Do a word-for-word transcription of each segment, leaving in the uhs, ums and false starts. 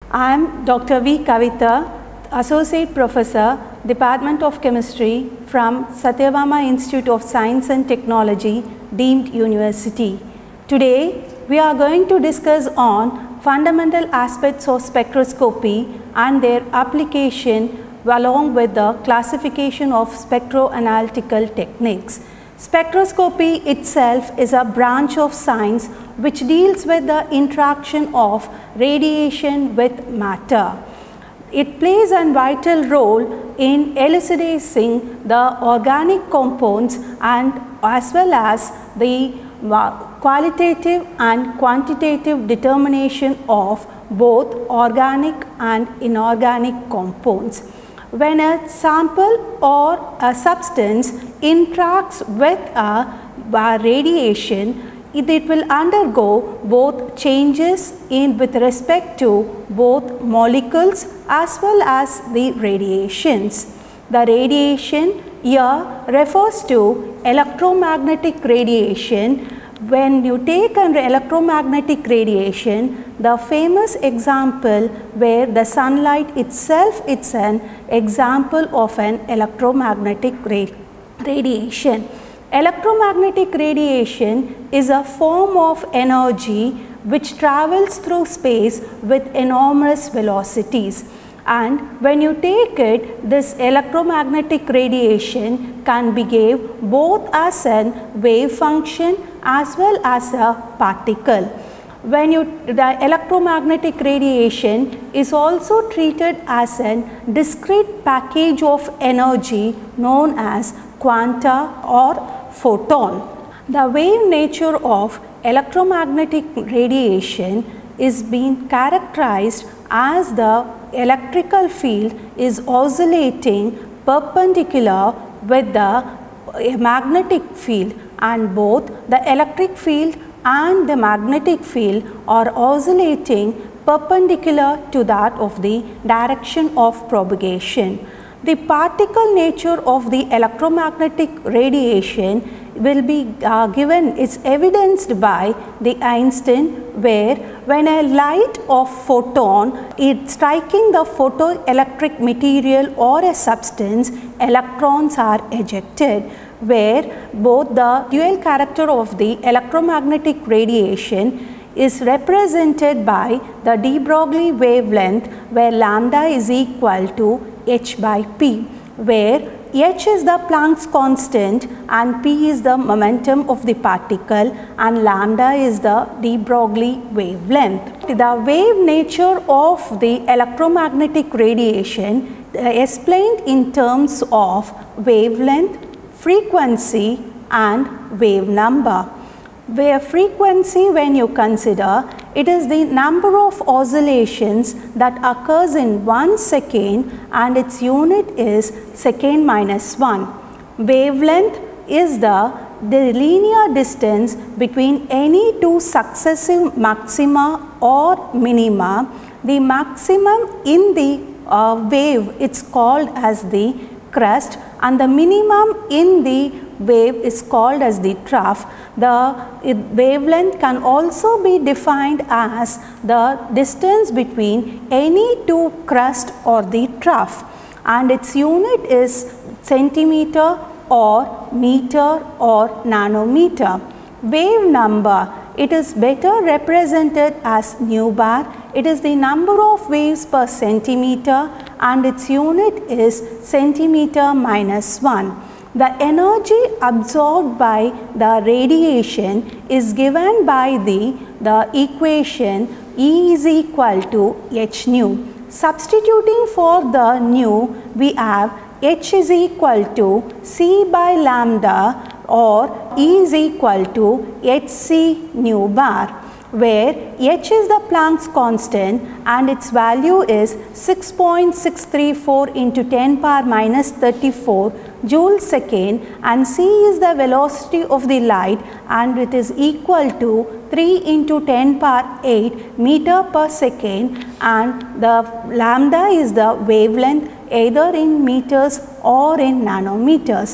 I am Doctor V. Kavitha, Associate Professor, Department of Chemistry from Satyabama Institute of Science and Technology, Deemed University. Today, we are going to discuss on fundamental aspects of spectroscopy and their application along with the classification of spectroanalytical techniques. Spectroscopy itself is a branch of science which deals with the interaction of radiation with matter. It plays a vital role in elucidating the organic compounds and as well as the qualitative and quantitative determination of both organic and inorganic compounds. When a sample or a substance interacts with a, a radiation, it, it will undergo both changes in with respect to both molecules as well as the radiations. The radiation here refers to electromagnetic radiation. When you take an electromagnetic radiation, the famous example where the sunlight itself is an example of an electromagnetic radiation. Electromagnetic radiation is a form of energy which travels through space with enormous velocities. And when you take it, this electromagnetic radiation can be gave both as a wave function as well as a particle. When you, the electromagnetic radiation is also treated as a discrete package of energy known as quanta or photon. The wave nature of electromagnetic radiation is being characterized as the electrical field is oscillating perpendicular with the magnetic field, and both the electric field and the magnetic field are oscillating perpendicular to that of the direction of propagation. The particle nature of the electromagnetic radiation will be uh, given, is evidenced by the Einstein, where when a light of photon is striking the photoelectric material or a substance, electrons are ejected, where both the dual character of the electromagnetic radiation is represented by the de Broglie wavelength, where lambda is equal to h by p, where h is the Planck's constant and p is the momentum of the particle and lambda is the de Broglie wavelength. The wave nature of the electromagnetic radiation uh, explained in terms of wavelength, frequency and wave number. Wave frequency, when you consider, it is the number of oscillations that occurs in one second and its unit is second minus one. Wavelength is the, the linear distance between any two successive maxima or minima. The maximum in the uh, wave, it's called as the crest, and the minimum in the wave is called as the trough. The wavelength can also be defined as the distance between any two crest or the trough, and its unit is centimeter or meter or nanometer. Wave number, it is better represented as nu bar. It is the number of waves per centimeter and its unit is centimeter minus one. The energy absorbed by the radiation is given by the, the equation E is equal to h nu. Substituting for the nu, we have h is equal to c by lambda or E is equal to hc nu bar, where h is the Planck's constant and its value is six point six three four into ten power minus thirty-four joule second, and c is the velocity of the light and it is equal to three into ten power eight meter per second, and the lambda is the wavelength either in meters or in nanometers.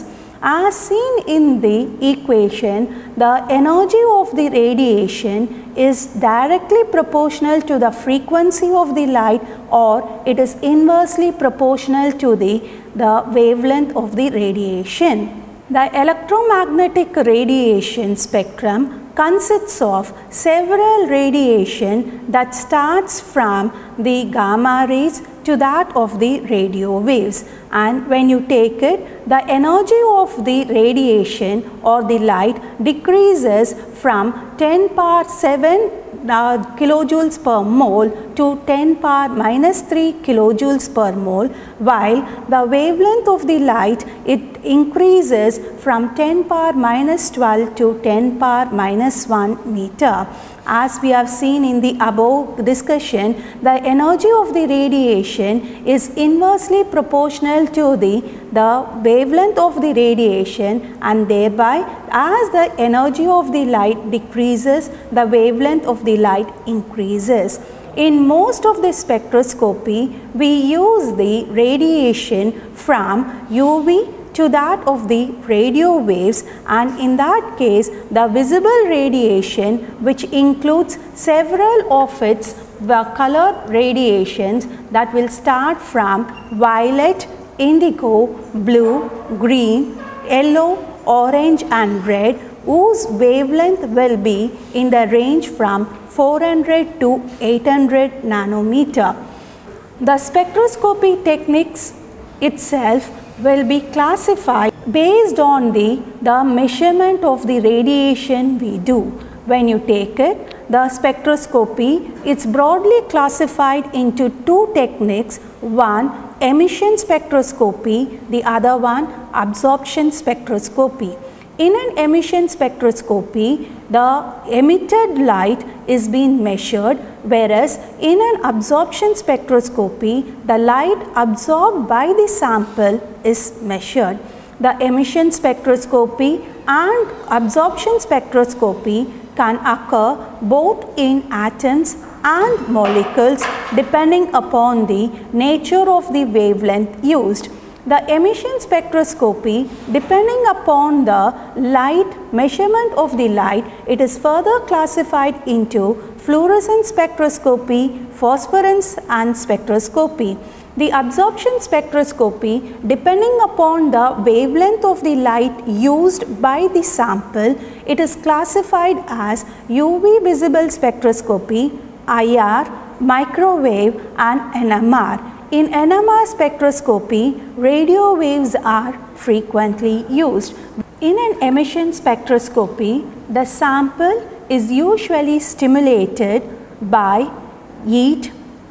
As seen in the equation, the energy of the radiation is directly proportional to the frequency of the light, or it is inversely proportional to the, the wavelength of the radiation. The electromagnetic radiation spectrum consists of several radiation that starts from the gamma rays to that of the radio waves, and when you take it, the energy of the radiation or the light decreases from ten power seven uh, kilojoules per mole to ten power minus three kilojoules per mole, while the wavelength of the light, it increases from ten power minus twelve to ten power minus one meter. As we have seen in the above discussion, the energy of the radiation is inversely proportional to the, the wavelength of the radiation, and thereby as the energy of the light decreases, the wavelength of the light increases. In most of the spectroscopy, we use the radiation from U V to that of the radio waves, and in that case the visible radiation, which includes several of its the color radiations that will start from violet, indigo, blue, green, yellow, orange and red, whose wavelength will be in the range from four hundred to eight hundred nanometer. The spectroscopy techniques itself will be classified based on the, the measurement of the radiation we do. When you take it, the spectroscopy, it's broadly classified into two techniques, one emission spectroscopy, the other one absorption spectroscopy. In an emission spectroscopy, the emitted light is being measured, whereas in an absorption spectroscopy, the light absorbed by the sample is measured. The emission spectroscopy and absorption spectroscopy can occur both in atoms and molecules depending upon the nature of the wavelength used. The emission spectroscopy, depending upon the light, measurement of the light, it is further classified into fluorescence spectroscopy, phosphorescence and spectroscopy. The absorption spectroscopy, depending upon the wavelength of the light used by the sample, it is classified as U V visible spectroscopy, I R, microwave and N M R. In N M R spectroscopy, radio waves are frequently used. In an emission spectroscopy, the sample is usually stimulated by heat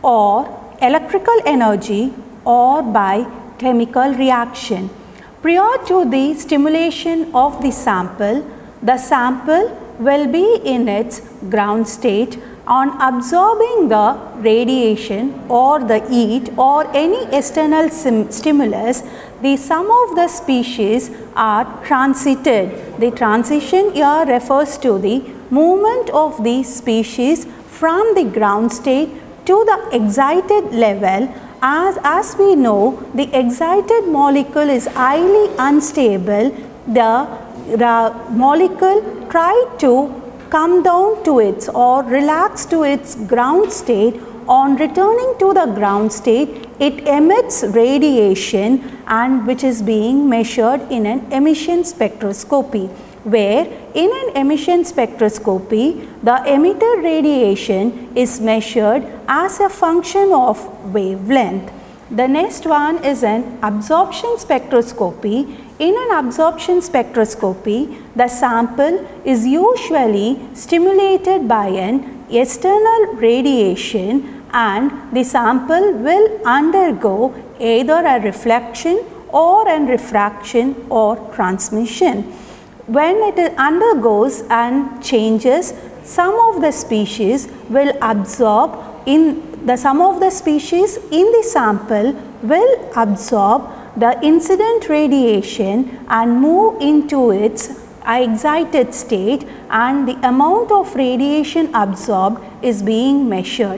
or electrical energy or by chemical reaction. Prior to the stimulation of the sample, the sample will be in its ground state. On absorbing the radiation or the heat or any external stimulus, the some of the species are transited. The transition here refers to the movement of the species from the ground state to the excited level. As, as we know, the excited molecule is highly unstable. The, the molecule try to come down to its or relax to its ground state. On returning to the ground state, it emits radiation, and which is being measured in an emission spectroscopy, where in an emission spectroscopy, the emitted radiation is measured as a function of wavelength. The next one is an absorption spectroscopy. In an absorption spectroscopy, the sample is usually stimulated by an external radiation, and the sample will undergo either a reflection or a refraction or transmission. When it undergoes and changes, some of the species will absorb in the some of the species in the sample will absorb the incident radiation and move into its excited state, and the amount of radiation absorbed is being measured.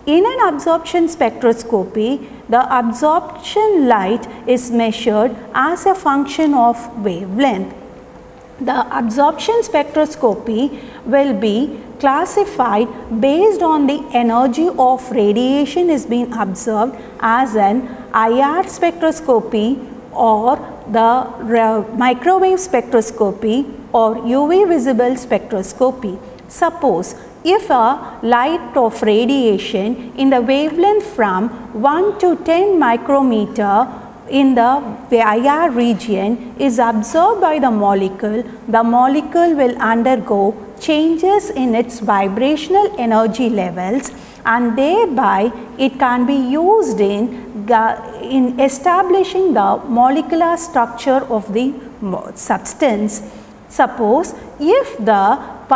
In an absorption spectroscopy, the absorption light is measured as a function of wavelength. The absorption spectroscopy will be classified based on the energy of radiation is being observed as an I R spectroscopy or the microwave spectroscopy or U V visible spectroscopy. Suppose if a light of radiation in the wavelength from one to ten micrometer in the I R region is absorbed by the molecule, the molecule will undergo changes in its vibrational energy levels, and thereby it can be used in, in establishing the molecular structure of the substance. Suppose if the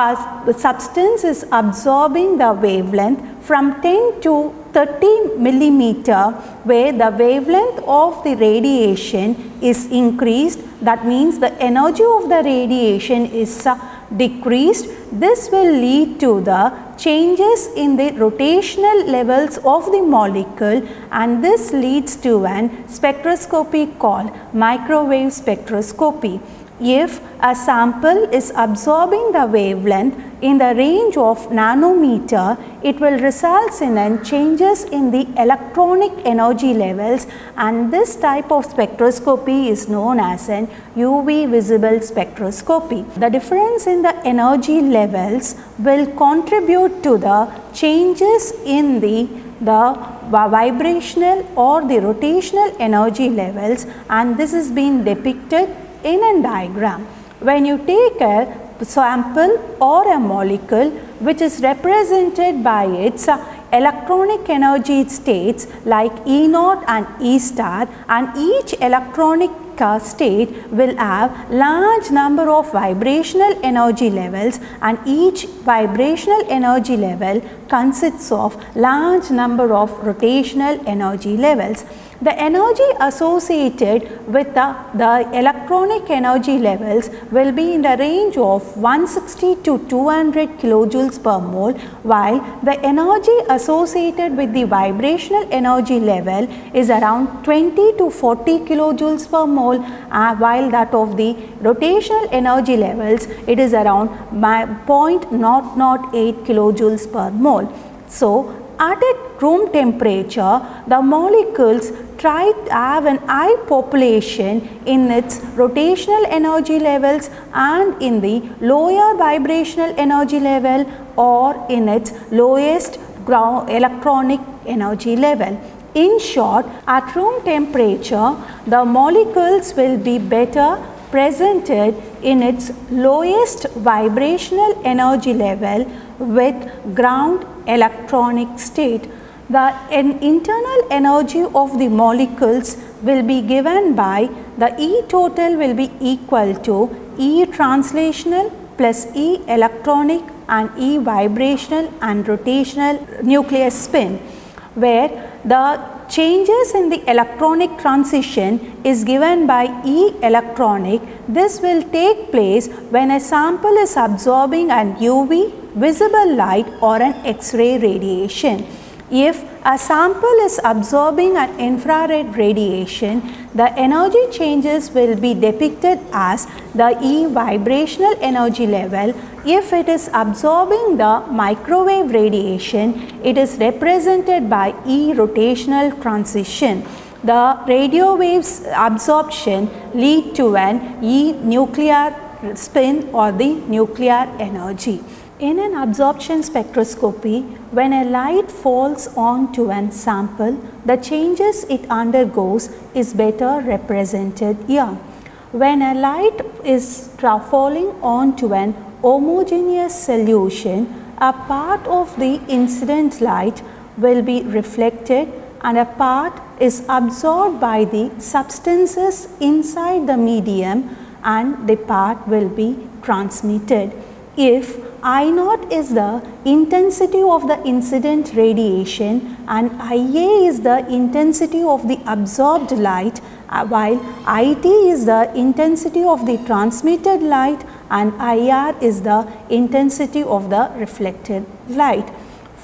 substance is absorbing the wavelength from ten to thirty millimeter, where the wavelength of the radiation is increased, that means the energy of the radiation is uh, decreased. This will lead to the changes in the rotational levels of the molecule, and this leads to an spectroscopy called microwave spectroscopy. If a sample is absorbing the wavelength in the range of nanometer, it will result in changes in the electronic energy levels, and this type of spectroscopy is known as an U V visible spectroscopy. The difference in the energy levels will contribute to the changes in the the vibrational or the rotational energy levels, and this is being depicted in a diagram. When you take a sample or a molecule which is represented by its uh, electronic energy states like E naught and E star, and each electronic uh, state will have large number of vibrational energy levels, and each vibrational energy level consists of large number of rotational energy levels. The energy associated with the, the electronic energy levels will be in the range of one hundred sixty to two hundred kilojoules per mole, while the energy associated with the vibrational energy level is around twenty to forty kilojoules per mole, uh, while that of the rotational energy levels, it is around zero point zero zero eight kilojoules per mole. So, at a room temperature, the molecules try to have an high population in its rotational energy levels and in the lower vibrational energy level or in its lowest ground electronic energy level. In short, at room temperature, the molecules will be better presented in its lowest vibrational energy level with ground electronic state. The internal energy of the molecules will be given by the E total will be equal to E translational plus E electronic and E vibrational and rotational nuclear spin, where the changes in the electronic transition is given by E electronic. This will take place when a sample is absorbing an U V visible light or an X-ray radiation. If a sample is absorbing an infrared radiation, the energy changes will be depicted as the E vibrational energy level. If it is absorbing the microwave radiation, it is represented by E rotational transition. The radio waves absorption lead to an E nuclear spin or the nuclear energy. In an absorption spectroscopy, when a light falls onto an sample, the changes it undergoes is better represented here. When a light is falling onto an homogeneous solution, a part of the incident light will be reflected and a part is absorbed by the substances inside the medium, and the part will be transmitted. If I naught is the intensity of the incident radiation and I A is the intensity of the absorbed light, uh, while I T is the intensity of the transmitted light and I R is the intensity of the reflected light.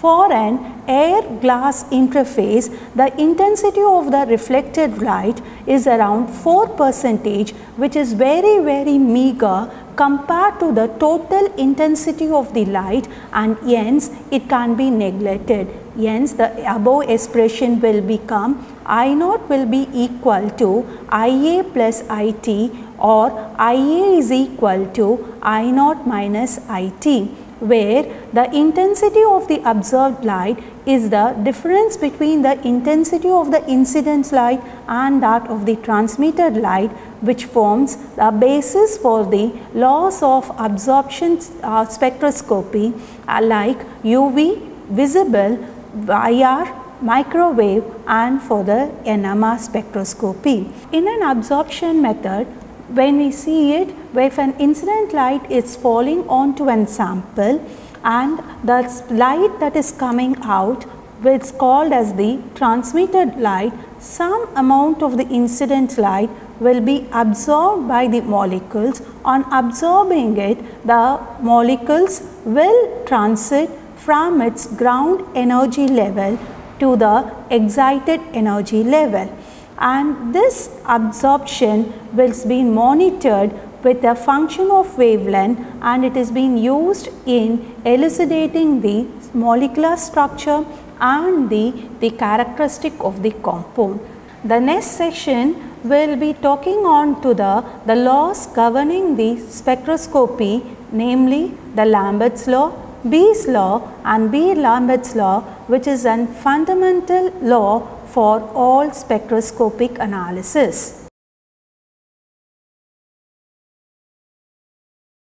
For an air glass interface, the intensity of the reflected light is around four percent, which is very very meager compared to the total intensity of the light, and hence it can be neglected. Hence the above expression will become I naught will be equal to I A plus I T, or I A is equal to I naught minus I T, where the intensity of the observed light is the difference between the intensity of the incident light and that of the transmitted light, which forms the basis for the laws of absorption uh, spectroscopy uh, like U V, visible, I R, microwave, and for the N M R spectroscopy. In an absorption method, when we see it, if an incident light is falling onto an sample and the light that is coming out, which is called as the transmitted light, some amount of the incident light will be absorbed by the molecules. On absorbing it, the molecules will transit from its ground energy level to the excited energy level, and this absorption will be monitored with a function of wavelength, and it is being used in elucidating the molecular structure and the, the characteristic of the compound. The next section will be talking on to the, the laws governing the spectroscopy, namely the Lambert's law, Beer's law, and Beer-Lambert's law, which is a fundamental law for all spectroscopic analysis.